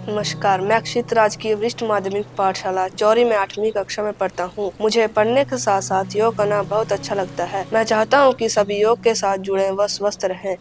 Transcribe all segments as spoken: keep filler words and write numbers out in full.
नमस्कार, मैं अक्षित राजकीय वरिष्ठ माध्यमिक पाठशाला चौरी में आठवीं कक्षा में पढ़ता हूँ। मुझे पढ़ने के साथ साथ योग करना बहुत अच्छा लगता है। मैं चाहता हूँ कि सभी योग के साथ जुड़े व स्वस्थ रहें।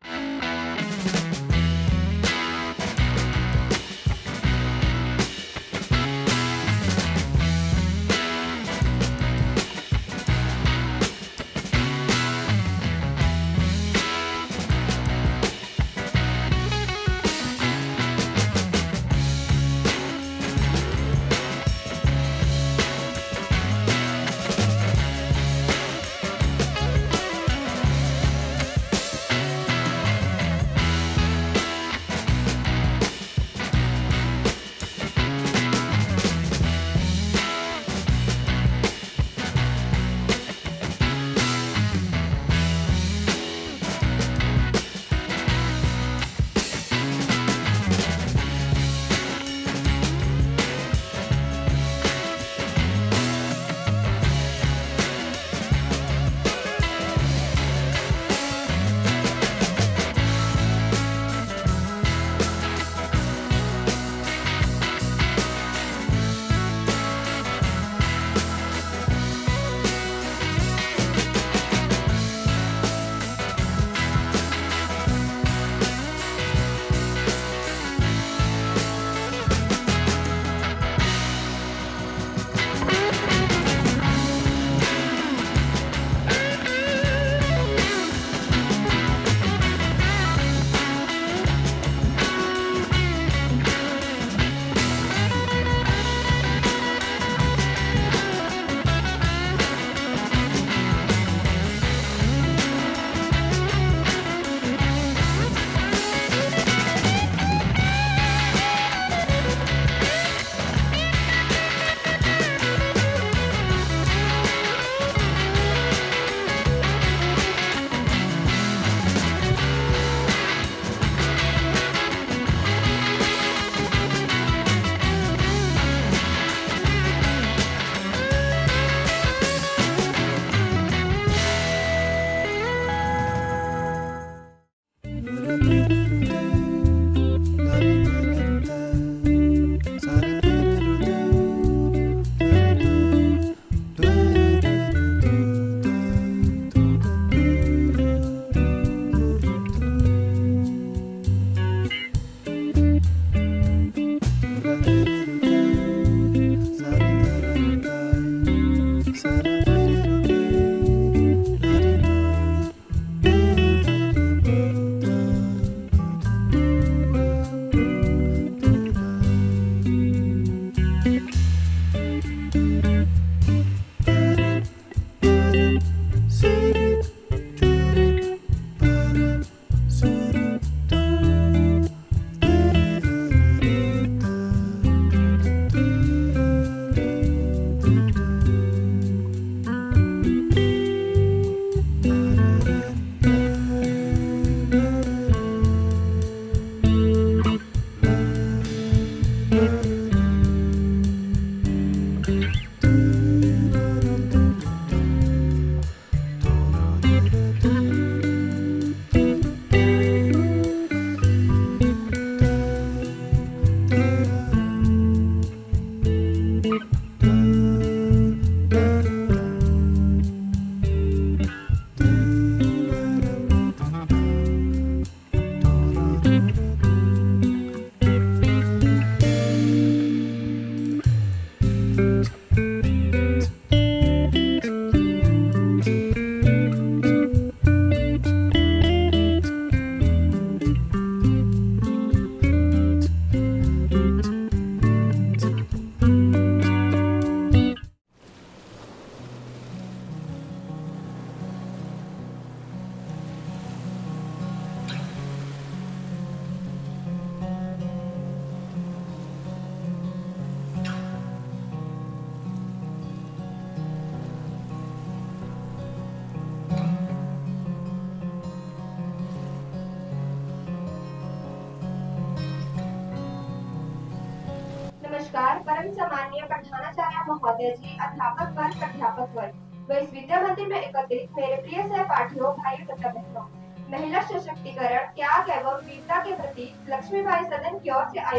नमस्कार, परम सम्माननीय प्रधानाचार्य महोदय जी, अध्यापक वर्ग, अध्यापक वर्ग व इस विद्या मंदिर में एकत्रित मेरे प्रिय सहपाठियों, भाइयों तथा बहनों। महिला सशक्तिकरण, त्याग एवं वीरता के प्रति लक्ष्मीबाई सदन की ओर से आयोजित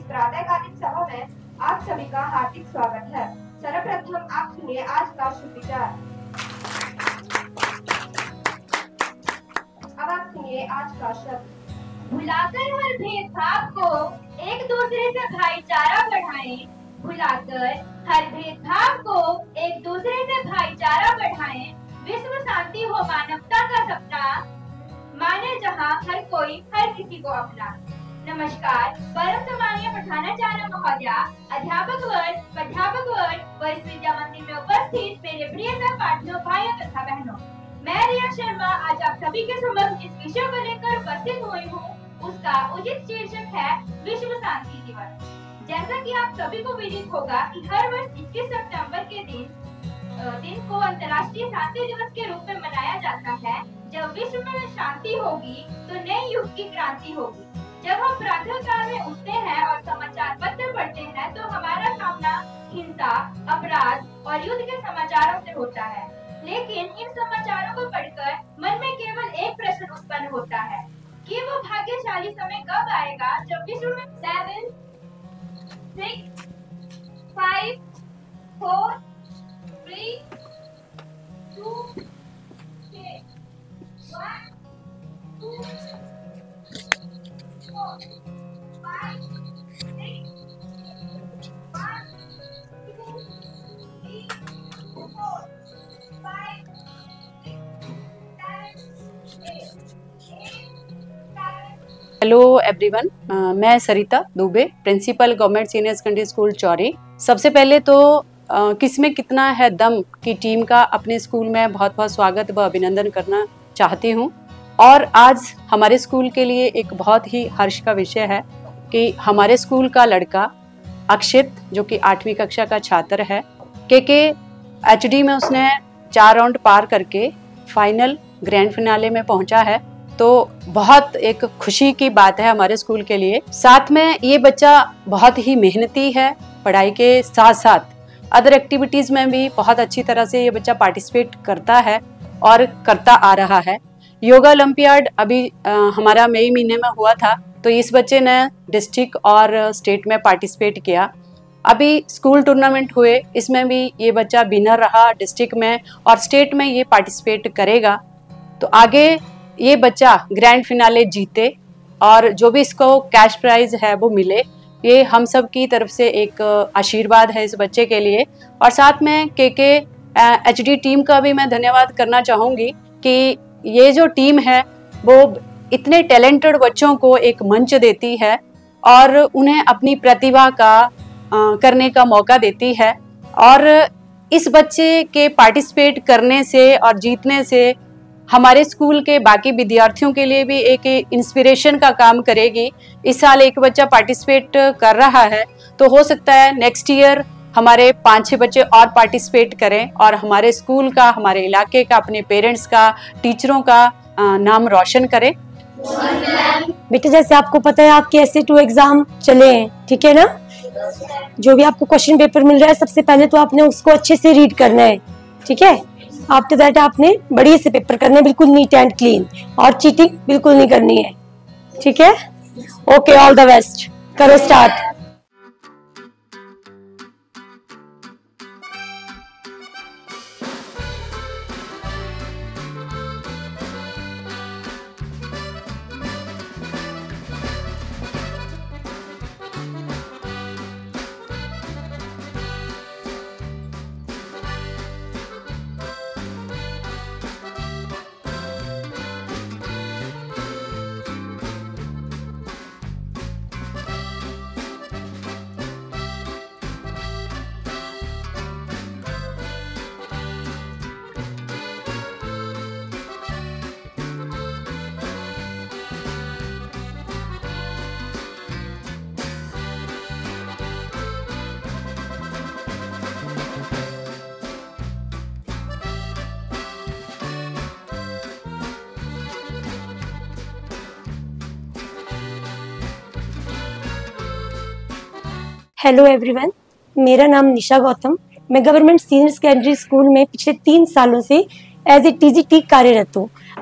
इस प्रातःकालीन सभा में आप सभी का हार्दिक स्वागत है। सर्वप्रथम आप सुनिए आज का शुभ विचार। अब आप सुनिए आज का शब्द। भुलाकर हर भेदभाव को एक दूसरे से भाईचारा बढ़ाएं। भुलाकर हर भेदभाव को एक दूसरे से भाईचारा बढ़ाएं। विश्व शांति हो मानवता का सपना, माने जहां हर कोई हर किसी को अपना। नमस्कार। परम सम्मानीय प्रधानाचार्य महोदया, अध्यापक वर्ग, प्राध्यापक वर्ग व इस विद्या मंदिर में उपस्थित मेरे प्रिय सहपाठियों, भाइयों तथा बहनों, मैं रिया शर्मा आज आप सभी के समक्ष जिस विषय को लेकर उपस्थित हुई हूँ उसका उचित शीर्षक है विश्व शांति दिवस। जैसा कि आप सभी को विदित होगा कि हर वर्ष इक्कीस सितंबर के दिन दिन को अंतर्राष्ट्रीय शांति दिवस के रूप में मनाया जाता है। जब विश्व में शांति होगी तो नए युग की क्रांति होगी। जब हम प्रातः काल में उठते हैं और समाचार पत्र पढ़ते हैं तो हमारा सामना हिंसा, अपराध और युद्ध के समाचारों से होता है। लेकिन इन समाचारों को पढ़कर मन में केवल एक प्रश्न उत्पन्न होता है कि वो भाग्यशाली समय कब आएगा जब विश्व में seven, six, five, four, three, two, one, two, four, five, six, one, two, three, four, five, hello everyone, मैं Sarita Dubey, principal government senior secondary school Chauri. सबसे पहले तो uh, किसमें कितना है दम की टीम का अपने स्कूल में बहुत बहुत स्वागत व अभिनंदन करना चाहती हूँ। और आज हमारे स्कूल के लिए एक बहुत ही हर्ष का विषय है कि हमारे स्कूल का लड़का अक्षित, जो कि आठवीं कक्षा का छात्र है, के के एच डी में उसने चार राउंड पार करके फाइनल ग्रैंड फिनाले में पहुंचा है। तो बहुत एक खुशी की बात है हमारे स्कूल के लिए। साथ में ये बच्चा बहुत ही मेहनती है, पढ़ाई के साथ साथ अदर एक्टिविटीज़ में भी बहुत अच्छी तरह से ये बच्चा पार्टिसिपेट करता है और करता आ रहा है। योगा ओलंपियाड अभी आ, हमारा मई महीने में हुआ था, तो इस बच्चे ने डिस्ट्रिक्ट और स्टेट में पार्टिसिपेट किया। अभी स्कूल टूर्नामेंट हुए, इसमें भी ये बच्चा विनर रहा डिस्ट्रिक्ट में, और स्टेट में ये पार्टिसिपेट करेगा। तो आगे ये बच्चा ग्रैंड फिनाले जीते और जो भी इसको कैश प्राइज है वो मिले, ये हम सब की तरफ से एक आशीर्वाद है इस बच्चे के लिए। और साथ में के के एच डी टीम का भी मैं धन्यवाद करना चाहूँगी कि ये जो टीम है वो इतने टैलेंटेड बच्चों को एक मंच देती है और उन्हें अपनी प्रतिभा का आ, करने का मौका देती है। और इस बच्चे के पार्टिसिपेट करने से और जीतने से हमारे स्कूल के बाकी विद्यार्थियों के लिए भी एक इंस्पिरेशन का काम करेगी। इस साल एक बच्चा पार्टिसिपेट कर रहा है, तो हो सकता है नेक्स्ट ईयर हमारे पाँच छः बच्चे और पार्टिसिपेट करें और हमारे स्कूल का, हमारे इलाके का, अपने पेरेंट्स का, टीचरों का नाम रोशन करें। बेटा, जैसे आपको पता है आपके एस ए टू एग्जाम चले हैं, ठीक है ना? जो भी आपको क्वेश्चन पेपर मिल रहा है, सबसे पहले तो आपने उसको अच्छे से रीड करना है, ठीक है? आफ्टर दैट आपने बढ़िया से पेपर करना है, बिल्कुल नीट एंड क्लीन, और चीटिंग बिल्कुल नहीं करनी है, ठीक है? Okay, all the best. करो स्टार्ट। हेलो एवरीवन, मेरा नाम निशा गौतम। मैं गवर्नमेंट सीनियर सेकेंडरी स्कूल में पिछले तीन सालों से as a T G T कार्यरत हूँ।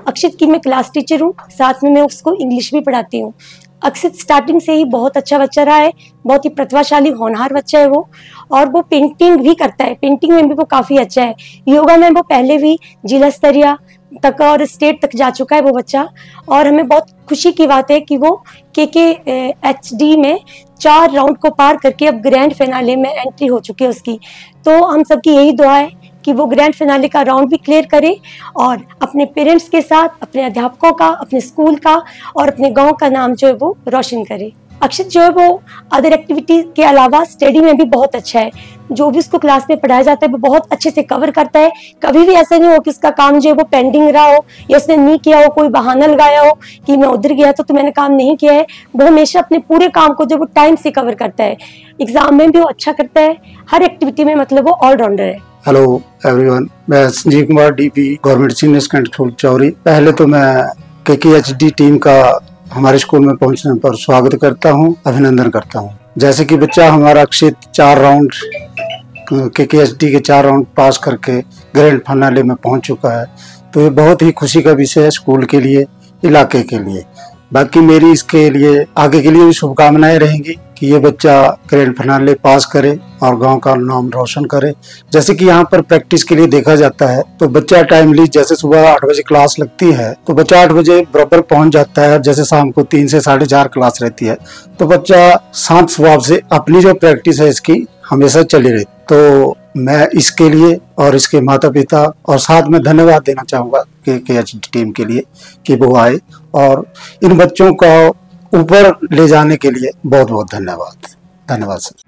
अक्षित की मैं क्लास टीचर हूँ, साथ में मैं उसको इंग्लिश भी पढ़ाती हूँ। अक्षित स्टार्टिंग से ही बहुत अच्छा बच्चा रहा है, बहुत ही प्रतिभाशाली होनहार बच्चा है वो, और वो पेंटिंग भी करता है, पेंटिंग में भी वो काफ़ी अच्छा है। योगा में वो पहले भी जिला स्तरीय तक और स्टेट तक जा चुका है वो बच्चा, और हमें बहुत खुशी की बात है कि वो के के एच डी में चार राउंड को पार करके अब ग्रैंड फिनाले में एंट्री हो चुकी है उसकी। तो हम सबकी यही दुआ है कि वो ग्रैंड फिनाले का राउंड भी क्लियर करे और अपने पेरेंट्स के साथ, अपने अध्यापकों का, अपने स्कूल का और अपने गांव का नाम जो है वो रोशन करे। अक्षित जो है वो अदर एक्टिविटी के अलावा स्टडी में भी बहुत अच्छा है। जो भी उसको क्लास में पढ़ाया जाता है वो बहुत अच्छे से कवर करता है। कभी भी ऐसा नहीं हो कि उसका काम जो है वो पेंडिंग रहा हो या उसने नहीं किया हो, कोई बहाना लगाया हो कि मैं उधर गया था तो मैंने काम नहीं किया है। वो हमेशा अपने पूरे काम को जो वो टाइम से कवर करता है। एग्जाम में भी वो अच्छा करता है, हर एक्टिविटी में मतलब वो ऑलराउंडर है। हेलो एवरीवन, मैं Sanjeev Kumar D P government senior secondary school Chauri. पहले तो मैं के के एच डी टीम का हमारे स्कूल में पहुंचने पर स्वागत करता हूं, अभिनंदन करता हूं। जैसे कि बच्चा हमारा अक्षित चार राउंड के के एच डी के चार राउंड पास करके ग्रैंड फाइनल में पहुंच चुका है, तो ये बहुत ही खुशी का विषय है स्कूल के लिए, इलाके के लिए। बाकी मेरी इसके लिए आगे के लिए भी शुभकामनाएं रहेंगी कि ये बच्चा ग्रैंड फाइनल पास करे और गांव का नाम रोशन करे। जैसे कि यहाँ पर प्रैक्टिस के लिए देखा जाता है तो बच्चा टाइमली, जैसे सुबह आठ बजे क्लास लगती है तो बच्चा आठ बजे बराबर पहुंच जाता है। जैसे शाम को तीन से साढ़े चार क्लास रहती है तो बच्चा शांत स्वभाव से अपनी जो प्रैक्टिस है इसकी हमेशा चली रहती। तो मैं इसके लिए और इसके माता पिता और साथ में धन्यवाद देना चाहूँगा के के एच डी टीम के लिए कि वो आए और इन बच्चों को ऊपर ले जाने के लिए बहुत बहुत धन्यवाद। धन्यवाद सर।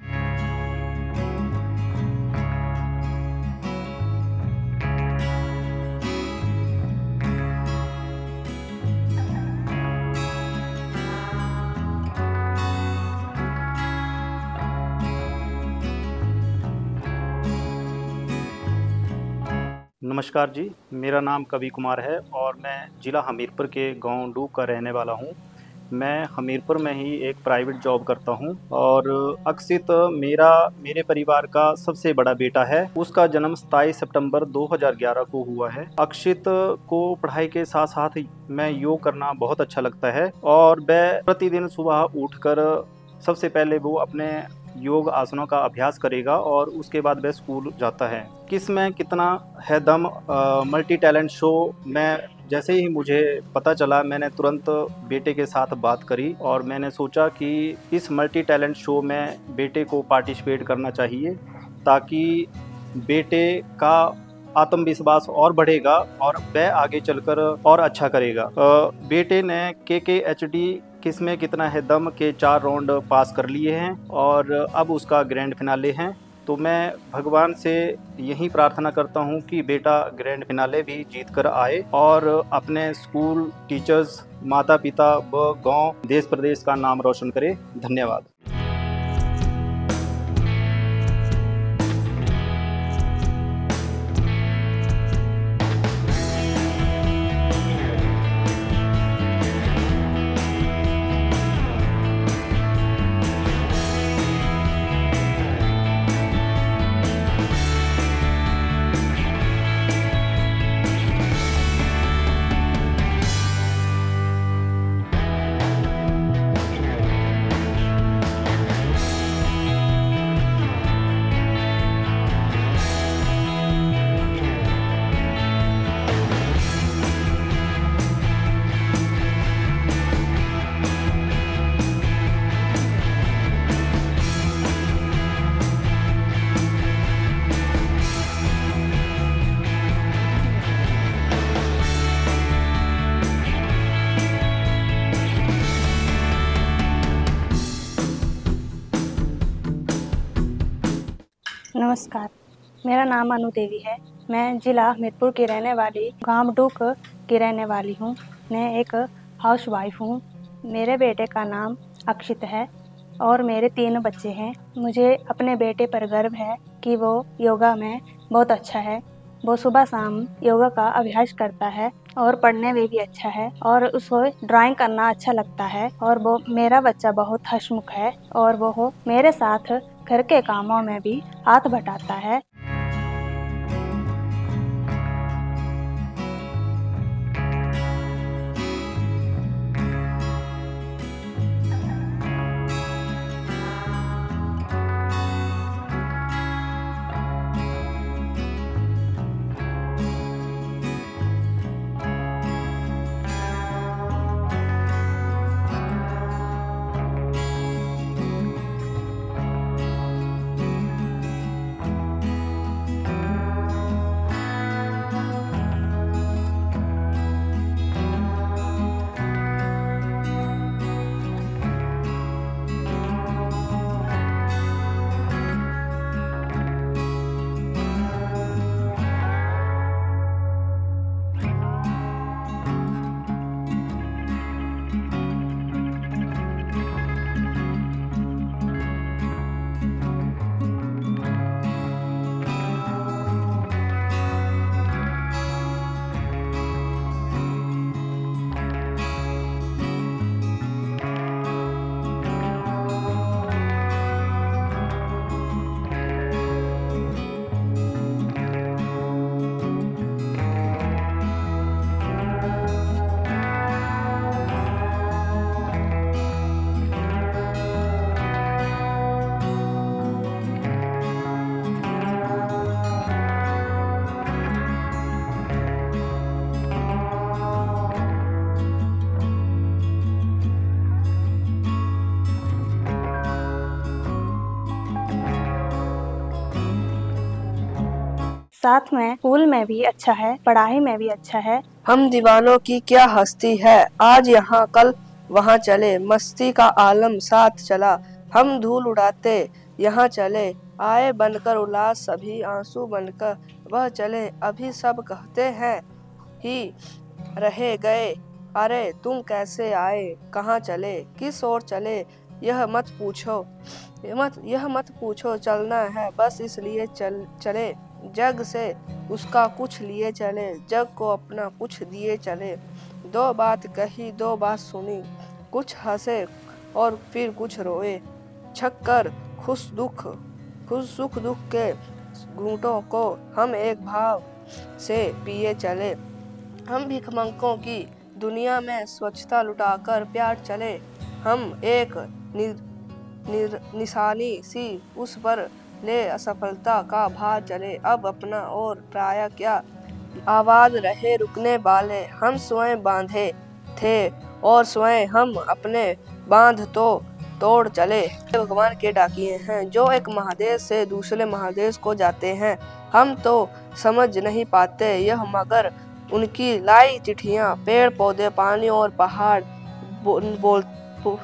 नमस्कार जी, मेरा नाम कवि कुमार है और मैं ज़िला हमीरपुर के गांव डूब का रहने वाला हूं। मैं हमीरपुर में ही एक प्राइवेट जॉब करता हूं और अक्षित मेरा मेरे परिवार का सबसे बड़ा बेटा है। उसका जन्म सत्ताईस सितंबर दो हज़ार ग्यारह को हुआ है। अक्षित को पढ़ाई के साथ साथ मैं योग करना बहुत अच्छा लगता है और वह प्रतिदिन सुबह उठकर सबसे पहले वो अपने योग आसनों का अभ्यास करेगा और उसके बाद वह स्कूल जाता है। किस में कितना है दम मल्टी टैलेंट शो में जैसे ही मुझे पता चला, मैंने तुरंत बेटे के साथ बात करी और मैंने सोचा कि इस मल्टी टैलेंट शो में बेटे को पार्टिसिपेट करना चाहिए ताकि बेटे का आत्मविश्वास और बढ़ेगा और वह आगे चलकर और अच्छा करेगा। बेटे ने के के एच डी किस में कितना है दम के चार राउंड पास कर लिए हैं और अब उसका ग्रैंड फिनाले हैं। तो मैं भगवान से यही प्रार्थना करता हूं कि बेटा ग्रैंड फिनाले भी जीत कर आए और अपने स्कूल, टीचर्स, माता पिता व गांव, देश प्रदेश का नाम रोशन करे। धन्यवाद। नमस्कार, मेरा नाम अनु देवी है। मैं जिला हमीरपुर की रहने वाली गांव डूक की रहने वाली हूं। मैं एक हाउस वाइफ हूं। मेरे बेटे का नाम अक्षित है और मेरे तीन बच्चे हैं। मुझे अपने बेटे पर गर्व है कि वो योगा में बहुत अच्छा है। वो सुबह शाम योगा का अभ्यास करता है और पढ़ने में भी अच्छा है और उसको ड्राइंग करना अच्छा लगता है। और वो मेरा बच्चा बहुत हंसमुख है और वो मेरे साथ घर के कामों में भी हाथ बटाता है। साथ में स्कूल में भी अच्छा है, पढ़ाई में भी अच्छा है। हम दीवानों की क्या हस्ती है, आज यहाँ कल वहाँ चले, मस्ती का आलम साथ चला, हम धूल उड़ाते यहाँ चले, आए बनकर उल्लास सभी आंसू बनकर वह चले, अभी सब कहते हैं ही रहे गए, अरे तुम कैसे आए, कहाँ चले, किस ओर चले, यह मत पूछो मत यह मत पूछो, चलना है बस इसलिए चल चले, जग से उसका कुछ लिए चले, जग को अपना कुछ दिए चले, दो बात कही दो बात सुनी, कुछ हंसे और फिर कुछ रोए, छक्कर खुश दुख खुश सुख दुख के घूंटों को हम एक भाव से पिए चले, हम भिखमंगों की दुनिया में स्वच्छता लुटाकर प्यार चले, हम एक नि, नि, निशानी सी उस पर ले असफलता का भार चले, अब अपना और प्राय क्या आवाज रहे रुकने वाले, हम स्वयं बांधे थे और स्वयं हम अपने बांध तो तोड़ चले, भगवान के डाकिए हैं जो एक महादेश से दूसरे महादेश को जाते हैं, हम तो समझ नहीं पाते यह मगर उनकी लाई चिट्ठियाँ पेड़ पौधे पानी और पहाड़ बो, बोल, बो,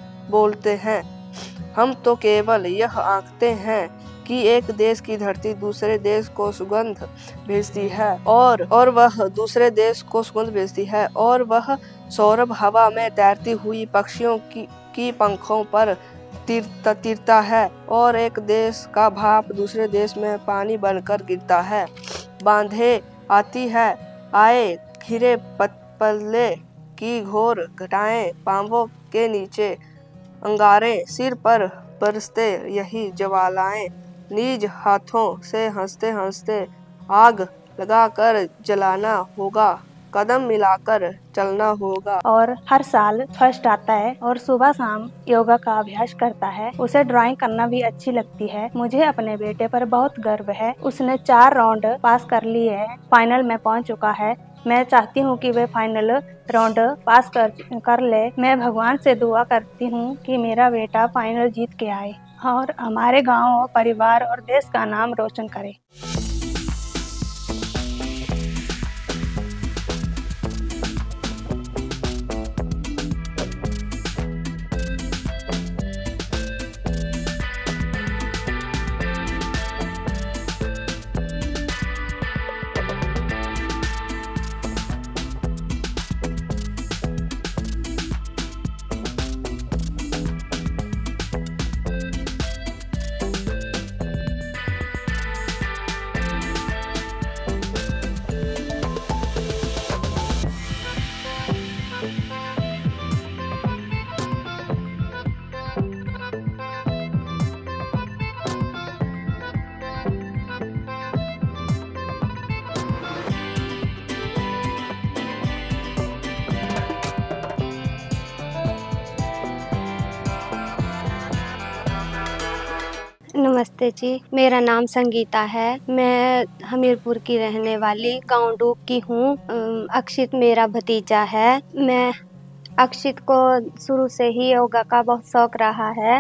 बोलते हैं, हम तो केवल यह आंकते हैं कि एक देश की धरती दूसरे देश को सुगंध भेजती है और और वह दूसरे देश को सुगंध भेजती है और वह सौरभ हवा में तैरती हुई पक्षियों की की पंखों पर तीरता तीरता है और एक देश का भाप दूसरे देश में पानी बनकर गिरता है, बांधे आती है आए घिरे पल्ले की घोर घटाएं, पांवों के नीचे अंगारे सिर पर बरसते यही ज्वालाएं, निज हाथों से हंसते हंसते आग लगाकर जलाना होगा, कदम मिलाकर चलना होगा। और हर साल फर्स्ट आता है और सुबह शाम योगा का अभ्यास करता है, उसे ड्राइंग करना भी अच्छी लगती है। मुझे अपने बेटे पर बहुत गर्व है, उसने चार राउंड पास कर लिए हैं, फाइनल में पहुंच चुका है। मैं चाहती हूं कि वे फाइनल राउंड पास कर कर ले। मैं भगवान से दुआ करती हूं कि मेरा बेटा फाइनल जीत के आए और हमारे गांव, परिवार और देश का नाम रोशन करे। नमस्ते जी, मेरा नाम संगीता है। मैं हमीरपुर की रहने वाली गांव डूक की हूँ। अक्षित मेरा भतीजा है। मैं अक्षित को शुरू से ही योगा का बहुत शौक रहा है।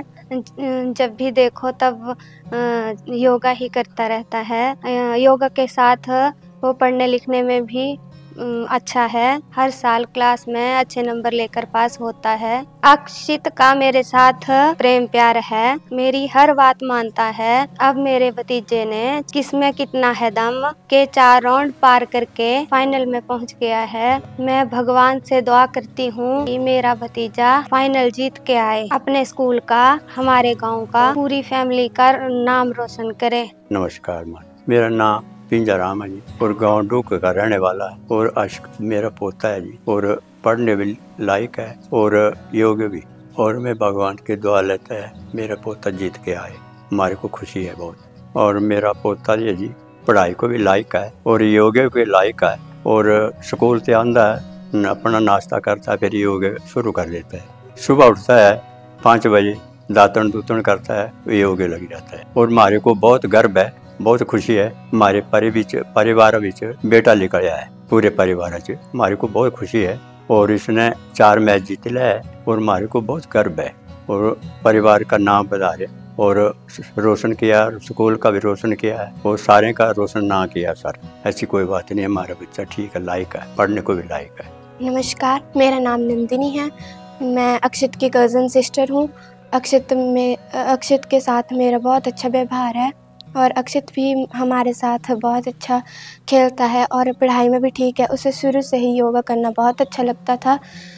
जब भी देखो तब योगा ही करता रहता है। योगा के साथ वो पढ़ने लिखने में भी अच्छा है। हर साल क्लास में अच्छे नंबर लेकर पास होता है। अक्षित का मेरे साथ प्रेम प्यार है, मेरी हर बात मानता है। अब मेरे भतीजे ने किसमें कितना है दम के चार राउंड पार करके फाइनल में पहुंच गया है। मैं भगवान से दुआ करती हूँ कि मेरा भतीजा फाइनल जीत के आए, अपने स्कूल का, हमारे गाँव का, पूरी फैमिली का नाम रोशन करे। नमस्कार, मेरा नाम पिंजा राम है जी और गांव डूक का रहने वाला है और अश्क मेरा पोता है जी और पढ़ने भी लायक है और योग्य भी। और मैं भगवान की दुआ लेता है मेरा पोता जीत के आए, हमारे को खुशी है बहुत। और मेरा पोता ये जी पढ़ाई को भी लायक है और योग्य के लायक है और स्कूल से आंदा है, अपना नाश्ता करता है, फिर योग्य शुरू कर देता है। सुबह उठता है पाँच बजे, दातन दूतन करता है, योग्य लग जाता है। और हमारे को बहुत गर्व है, बहुत खुशी है। हमारे परिवार विच बेटा निकल आया है, पूरे परिवार च हमारे को बहुत खुशी है। और इसने चार मैच जीत लिया है और हमारे को बहुत गर्व है और परिवार का नाम बता रहे। और रोशन किया, स्कूल का भी रोशन किया है और सारे का रोशन ना किया सर। ऐसी कोई बात नहीं, हमारा बच्चा ठीक है, लायक है, पढ़ने को भी लायक है। नमस्कार, मेरा नाम नंदिनी है। मैं अक्षित की कज़न सिस्टर हूँ। अक्षित में अक्षित के साथ मेरा बहुत अच्छा व्यवहार है और अक्षित भी हमारे साथ बहुत अच्छा खेलता है और पढ़ाई में भी ठीक है। उसे शुरू से ही योगा करना बहुत अच्छा लगता था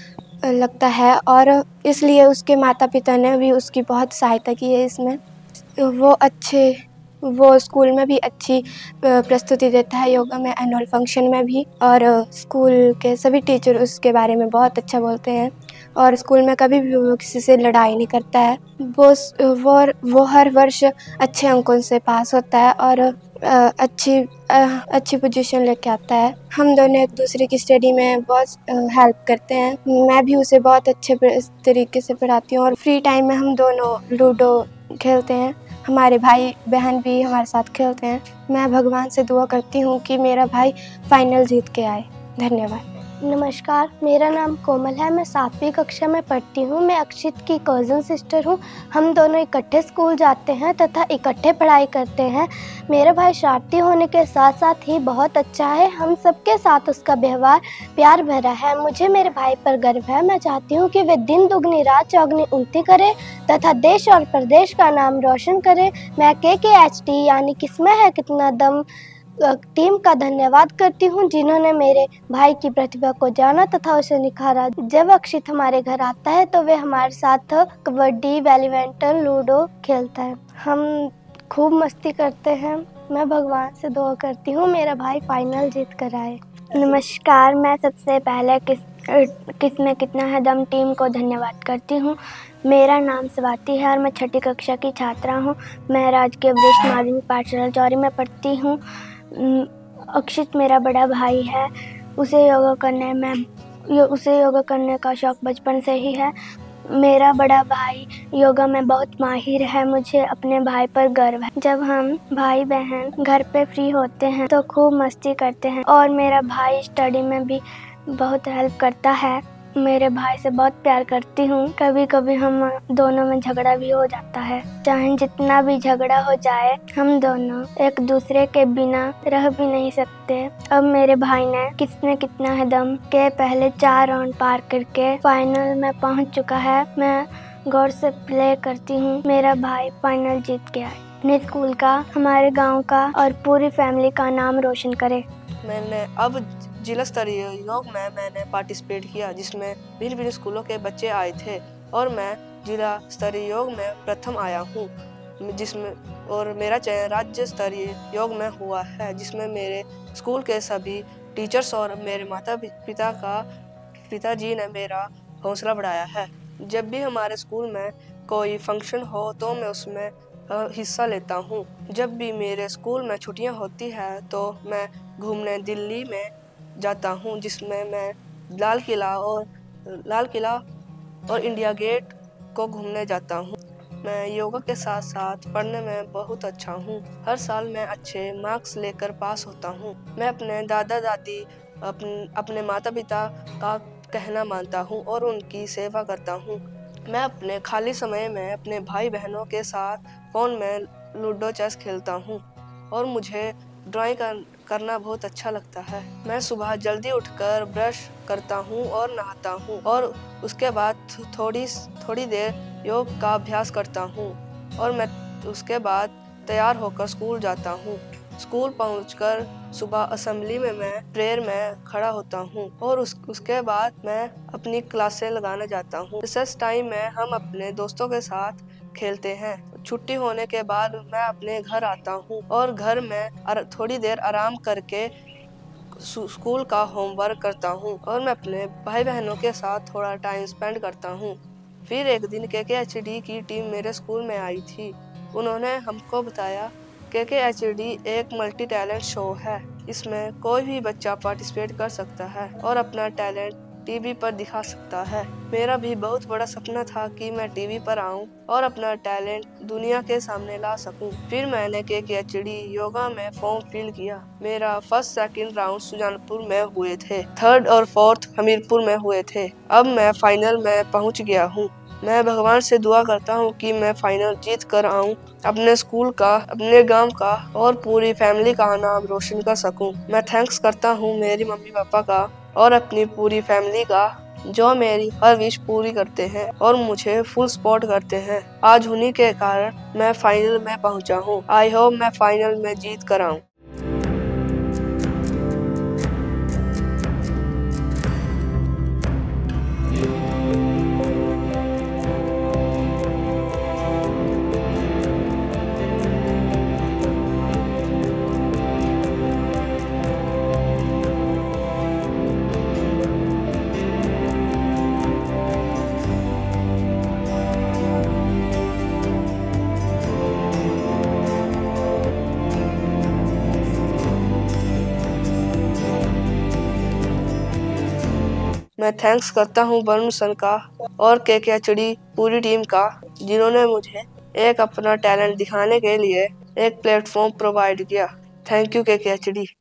लगता है और इसलिए उसके माता पिता ने भी उसकी बहुत सहायता की है इसमें। वो अच्छे वो स्कूल में भी अच्छी प्रस्तुति देता है योगा में, एनुअल फंक्शन में भी, और स्कूल के सभी टीचर उसके बारे में बहुत अच्छा बोलते हैं और स्कूल में कभी भी वो किसी से लड़ाई नहीं करता है। वो वो वो हर वर्ष अच्छे अंकों से पास होता है और अच्छी अच्छी पोजीशन लेके आता है। हम दोनों एक दूसरे की स्टडी में बहुत हेल्प करते हैं। मैं भी उसे बहुत अच्छे तरीके से पढ़ाती हूँ और फ्री टाइम में हम दोनों लूडो खेलते हैं। हमारे भाई बहन भी हमारे साथ खेलते हैं। मैं भगवान से दुआ करती हूँ कि मेरा भाई फाइनल जीत के आए। धन्यवाद। नमस्कार, मेरा नाम कोमल है। मैं सातवीं कक्षा में पढ़ती हूँ। मैं अक्षित की कज़न सिस्टर हूँ। हम दोनों इकट्ठे स्कूल जाते हैं तथा इकट्ठे पढ़ाई करते हैं। मेरा भाई शरारती होने के साथ साथ ही बहुत अच्छा है। हम सबके साथ उसका व्यवहार प्यार भरा है। मुझे मेरे भाई पर गर्व है। मैं चाहती हूँ कि वे दिन दुगनी रात चौगनी उन्नति करे तथा देश और प्रदेश का नाम रोशन करे। मैं के के एच डी यानी किसमें है कितना दम टीम का धन्यवाद करती हूँ, जिन्होंने मेरे भाई की प्रतिभा को जाना तथा उसे निखारा। जब अक्षित हमारे घर आता है तो वे हमारे साथ कबड्डी, बैडमिंटन, लूडो खेलता है। हम खूब मस्ती करते हैं। मैं भगवान से दुआ करती हूँ मेरा भाई फाइनल जीत कर आए। नमस्कार, मैं सबसे पहले किस किसमें कितना है दम टीम को धन्यवाद करती हूँ। मेरा नाम स्वाति है और मैं छठी कक्षा की छात्रा हूँ। मैं राजकीय वरिष्ठ माध्यमिक पाठशाला चौरी में पढ़ती हूँ। अक्षित मेरा बड़ा भाई है। उसे योगा करने में उसे योगा करने का शौक़ बचपन से ही है। मेरा बड़ा भाई योगा में बहुत माहिर है। मुझे अपने भाई पर गर्व है। जब हम भाई बहन घर पे फ्री होते हैं तो खूब मस्ती करते हैं और मेरा भाई स्टडी में भी बहुत हेल्प करता है। मेरे भाई से बहुत प्यार करती हूँ। कभी कभी हम दोनों में झगड़ा भी हो जाता है। चाहे जितना भी झगड़ा हो जाए, हम दोनों एक दूसरे के बिना रह भी नहीं सकते। अब मेरे भाई ने किसने कितना है दम के पहले चार राउंड पार करके फाइनल में पहुँच चुका है। मैं गौर से प्ले करती हूँ मेरा भाई फाइनल जीत के आए, अपने स्कूल का, हमारे गाँव का और पूरी फैमिली का नाम रोशन करे। मैंने अब जिला स्तरीय योग में मैंने पार्टिसिपेट किया, जिसमें भिन्न भिन्न स्कूलों के बच्चे आए थे और मैं जिला स्तरीय योग में प्रथम आया हूँ, जिसमें और मेरा चयन राज्य स्तरीय योग में हुआ है, जिसमें मेरे स्कूल के सभी टीचर्स और मेरे माता पिता का पिताजी ने मेरा हौसला बढ़ाया है। जब भी हमारे स्कूल में कोई फंक्शन हो तो मैं उसमें हिस्सा लेता हूँ। जब भी मेरे स्कूल में छुट्टियाँ होती हैं तो मैं घूमने दिल्ली में जाता हूँ, जिसमें मैं लाल किला और लाल किला और इंडिया गेट को घूमने जाता हूँ। मैं योगा के साथ साथ पढ़ने में बहुत अच्छा हूँ। हर साल मैं अच्छे मार्क्स लेकर पास होता हूँ। मैं अपने दादा दादी अपने अपने माता पिता का कहना मानता हूँ और उनकी सेवा करता हूँ। मैं अपने खाली समय में अपने भाई बहनों के साथ फ़ोन में लूडो चेस खेलता हूँ और मुझे ड्राइंग कर, करना बहुत अच्छा लगता है। मैं सुबह जल्दी उठकर ब्रश करता हूँ और नहाता हूँ और उसके बाद थोड़ी थोड़ी देर योग का अभ्यास करता हूँ और मैं उसके बाद तैयार होकर स्कूल जाता हूँ। स्कूल पहुंचकर सुबह असेंबली में मैं प्रेयर में खड़ा होता हूँ और उस उसके बाद मैं अपनी क्लासें लगाने जाता हूँ। रिसेस टाइम में हम अपने दोस्तों के साथ खेलते हैं। छुट्टी होने के बाद मैं अपने घर आता हूँ और घर में थोड़ी देर आराम करके स्कूल का होमवर्क करता हूँ और मैं अपने भाई बहनों के साथ थोड़ा टाइम स्पेंड करता हूँ। फिर एक दिन के के एच डी की टीम मेरे स्कूल में आई थी। उन्होंने हमको बताया के के एच डी एक मल्टी टैलेंट शो है। इसमें कोई भी बच्चा पार्टिसिपेट कर सकता है और अपना टैलेंट टीवी पर दिखा सकता है। मेरा भी बहुत बड़ा सपना था कि मैं टीवी पर आऊं और अपना टैलेंट दुनिया के सामने ला सकूं। फिर मैंने के के एच डी योगा में फॉर्म फिल किया। मेरा फर्स्ट सेकंड राउंड सुजानपुर में हुए थे, थर्ड और फोर्थ हमीरपुर में हुए थे। अब मैं फाइनल में पहुंच गया हूं। मैं भगवान से दुआ करता हूँ कि मैं फाइनल जीत कर आऊँ, अपने स्कूल का, अपने गांव का और पूरी फैमिली का नाम रोशन कर सकूँ। मैं थैंक्स करता हूँ मेरी मम्मी पापा का और अपनी पूरी फैमिली का, जो मेरी हर विश पूरी करते हैं और मुझे फुल सपोर्ट करते हैं। आज उन्हीं के कारण मैं फाइनल में पहुंचा हूं। आई होप मैं फाइनल में जीत कर आऊं। मैं थैंक्स करता हूँ वरुण सर का और के के एच डी पूरी टीम का, जिन्होंने मुझे एक अपना टैलेंट दिखाने के लिए एक प्लेटफॉर्म प्रोवाइड किया। Thank you K K H D.